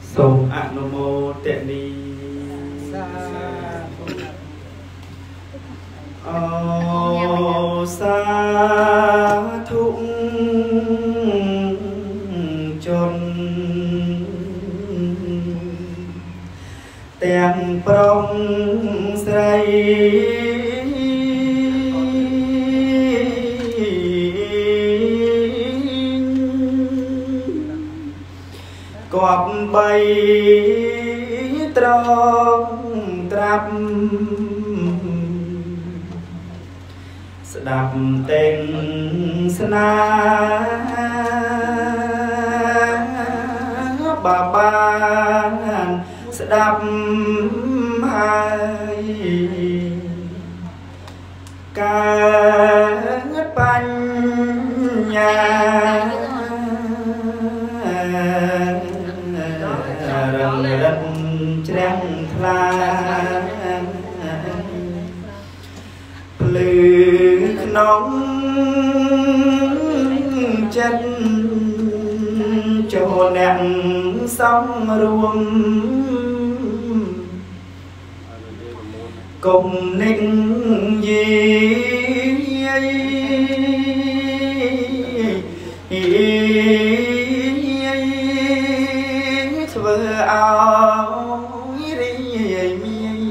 សូមអនុមោទនីអូសាធុជនទាំងប្រុសស្រីគប្បីត្រង់ត្រាប់ស្ដាប់តែងស្នាបានស្ដាប់ហើយកើតបញ្ញារងរឹតជ្រាំងថ្លាភ្លឺក្នុងចិត្តចូលអ្នកសំរួមគុំនិចយាយធ្វើឲ្យរីមាន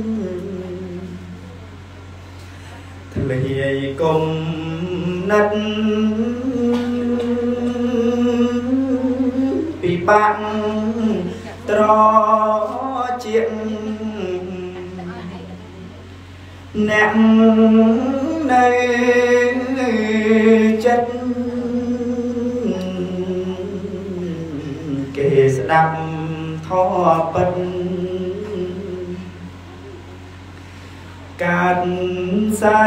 ធ្លាយគុំណាត់ពិបាកត្រជាអ្នកនៅចិត្តគេស្ដាប់ធម៌ពិតកើតសៅ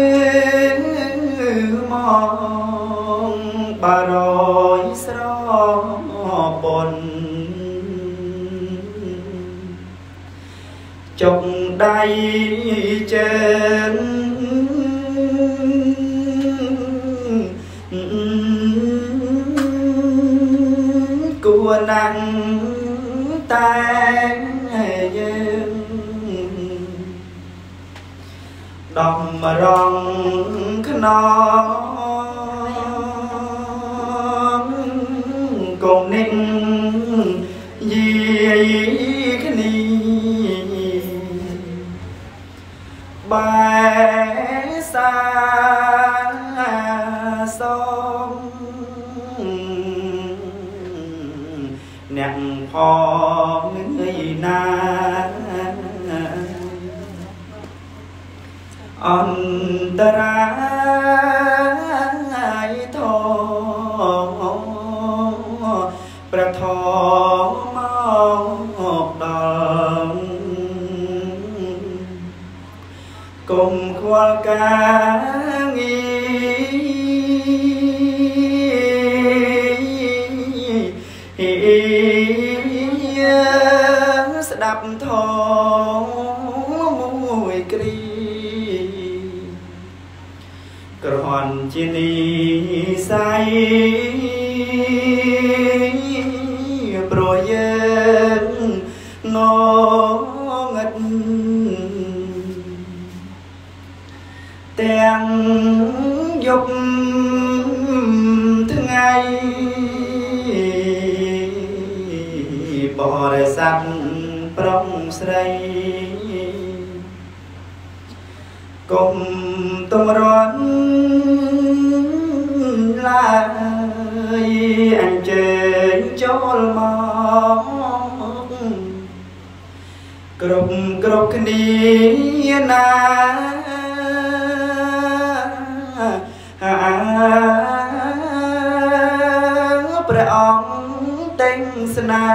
មកបារយស្រពន់ចុកដៃជើងគួរណាស់តែយើងដំរងខ្នងកុំនិចយាយគ្នាបែសាសំអ្នកផងនឹងណាអន្តរាយធមប្រធមមកដល់គុំខ្វល់ការងារស្ដាប់ធមមួយគ្រីក្រហនជានិស័យព្រោះយើងងងឹតទាំងយប់ថ្ងៃបរិស័ទប្រុសស្រីគុំតម្រាំឡើយអញ្ជើញចូលមកគ្រប់គ្នាណាព្រះអង្គតែងស្នា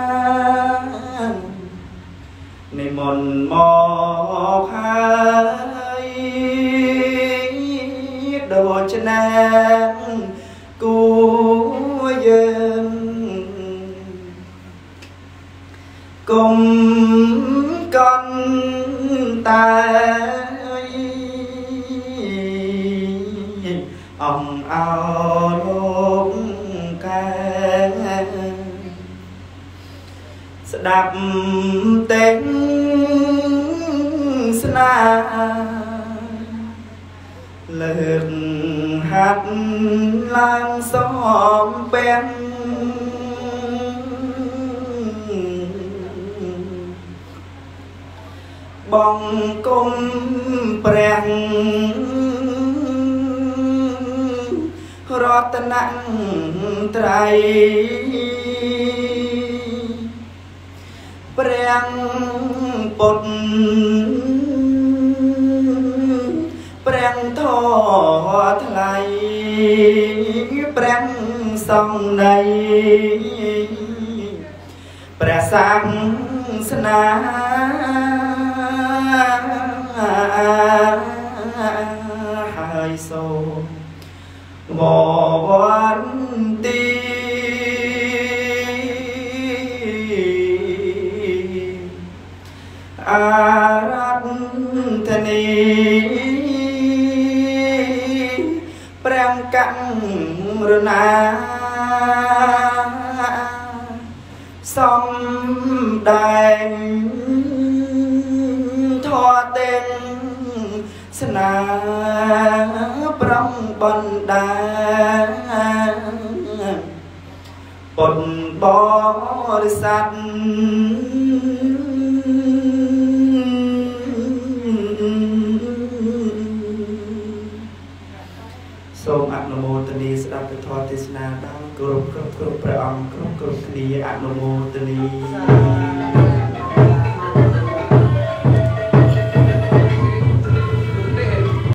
និមន្តមកហើយដូច្នេះគួរយើងគុំកន់តែអង្គអោលោកកែดับเต็งสนาเลิกหัดลางซ้อมเป็นบ้องกลมแปลงรัตนังไตรแปลงปดแปลงทอทลายแปลงส่องในแปลสังสนาหายโซบ่วันตีอารัตนีแปลงกังรนาส่องแดงทอเต็งสนาปรองบันดาปนบริษัทសូមអនុមោទនាស្ដាប់ពធទេសនាដល់គ្រប់ព្រះអង្គគ្រប់គ្នាអនុមោទនា